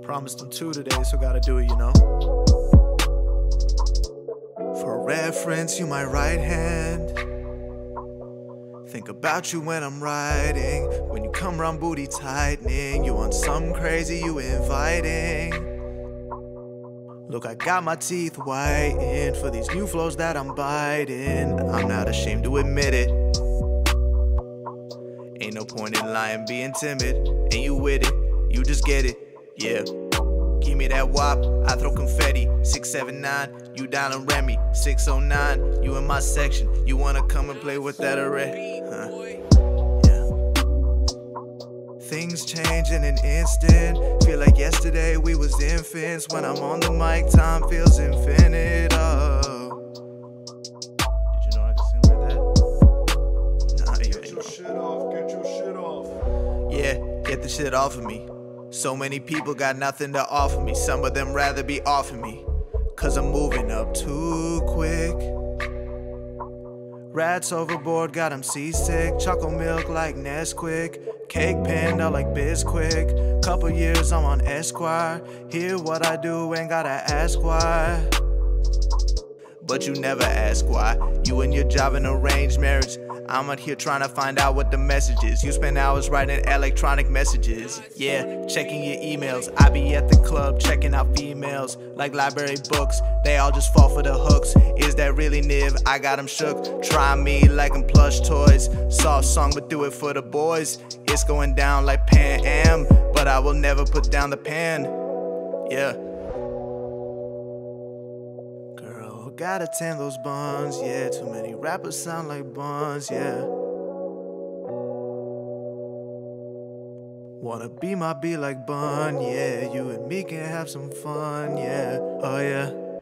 Promised them 2 today, so gotta do it, you know. For reference, you my right hand. Think about you when I'm riding. When you come round, booty tightening. You want something crazy, you inviting. Look, I got my teeth whitened for these new flows that I'm biting. I'm not ashamed to admit it. Ain't no point in lying, being timid. Ain't you with it? You just get it. Yeah. Give me that wop, I throw confetti. 679, you down in Remy. 609, you in my section. You wanna come and play with that already? Huh. Yeah. Things change in an instant. Feel like yesterday we was infants. When I'm on the mic, time feels infinite. Oh. Did you know I could sing like that? Nah, you ain't know. Get your shit off. Yeah, get the shit off of me. So many people got nothing to offer me. Some of them rather be off of me, cause I'm moving up too quick. Rats overboard, got 'em seasick. Chocolate milk like Nesquik. Cake panda like Bisquick. Couple years I'm on Esquire. Hear what I do, ain't gotta ask why. But you never ask why. You and your job in arranged marriage. I'm out here trying to find out what the message is. You spend hours writing electronic messages. Yeah, checking your emails. I be at the club checking out females. Like library books, they all just fall for the hooks. Is that really Niv? I got 'em shook. Try me like I'm plush toys. Soft song but do it for the boys. It's going down like Pan Am, but I will never put down the pen. Yeah. Gotta tend those buns, yeah. Too many rappers sound like buns, yeah. Wanna be my be like Bun, yeah. You and me can have some fun, yeah. Oh yeah.